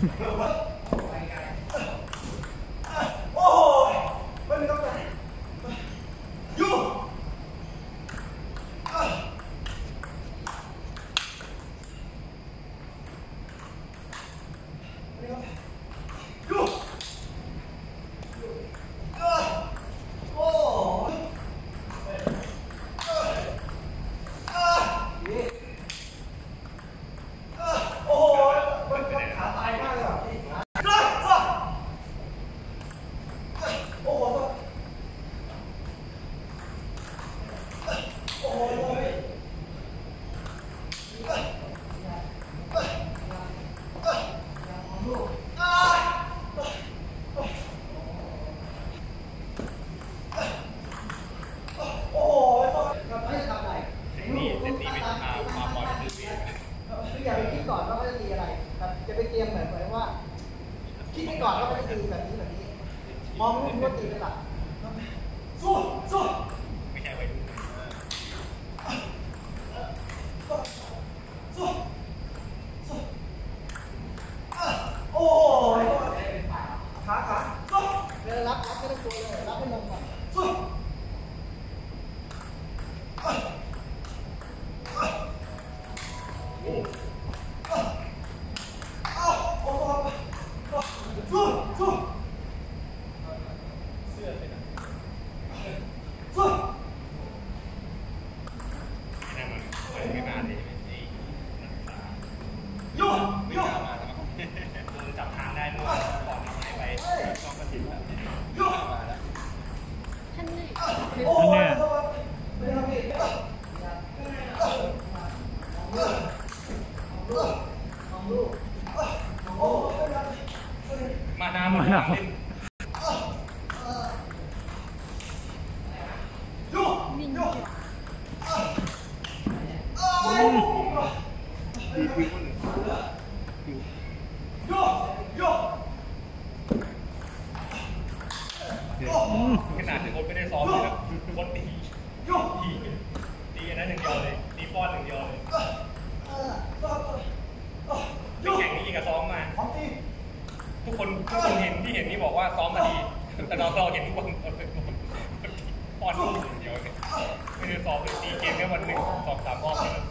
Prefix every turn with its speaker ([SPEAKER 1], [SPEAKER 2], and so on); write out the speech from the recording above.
[SPEAKER 1] โอ้ยไม่ต้องไปยูอย่าไปคิดก่อนว่าเขาจะตีอะไรครับจะไปเตรียมเหมือนว่าคิดไปก่อนว่าเขาจะตีแบบนี้มองรู้ว่าตีเป็นหลักสู้ไม่ใช่ไปสู้โอ้ยขาสู้เดี๋ยวรับไม่ต้องกลัวเลยรับให้ลงก่อนสู้จับทางได้เมื่อก่อนทำให้ไปลองกระถิ่นแบบนี้มาแล้วท่านนี่โอ้ยมาน้ำมาน้ำขนาดที่คนไม่ได้ซ้อมเลยนะคือคนตีอันนั้นอย่างเดียวเลยตีป้อนอย่างเดียวเลยไปแข่งนี่ยิงกับซ้อมมาทุกคนเห็นที่เห็นนี่บอกว่าซ้อมมาดีแต่เราเห็นทุกคนป้อนอย่างเดียวเลยไม่ได้ซ้อมเลยตีเกมแค่วันหนึ่ง2-3 รอบเลย